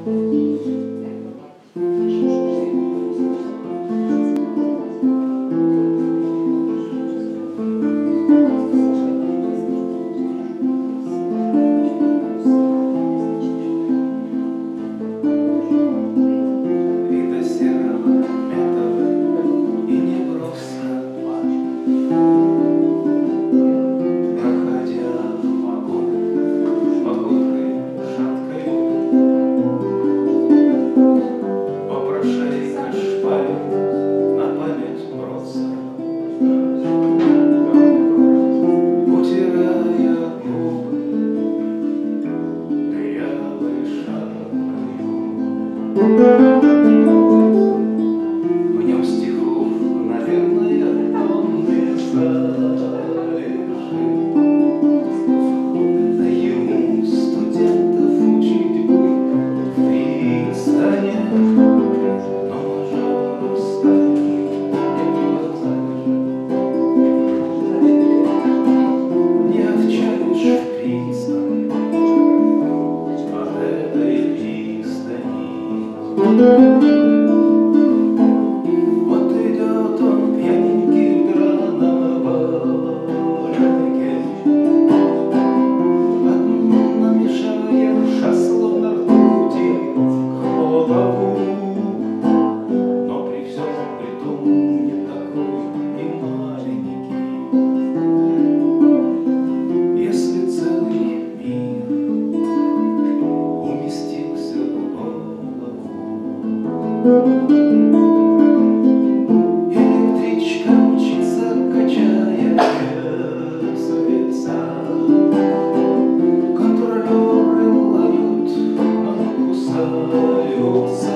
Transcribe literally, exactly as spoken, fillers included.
В нем стихов, наверное, тонны залежи. А ему студентов учить бы в пристане, но мажор станет не отчалишь в пристань от этой пристани. Вот идет он пьяненький в драном валенке, намешая шасло на ртути к голову, но при всем при том не такой и маленький. Если целый мир уместился в голову, электричка мчится, качая колеса. Контролеры лают, но не кусаются.